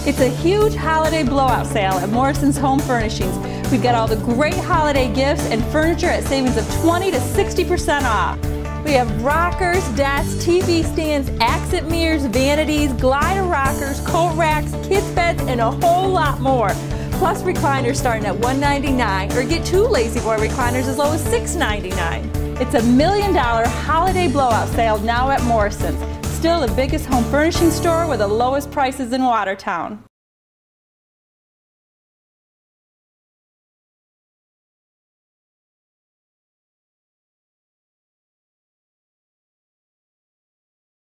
It's a huge holiday blowout sale at Morrison's Home Furnishings. We've got all the great holiday gifts and furniture at savings of 20 to 60% off. We have rockers, desks, TV stands, accent mirrors, vanities, glider rockers, coat racks, kids beds, and a whole lot more. Plus recliners starting at $199, or get two Lazy Boy recliners as low as $699. It's $1 million holiday blowout sale now at Morrison's. Still the biggest home furnishing store with the lowest prices in Watertown.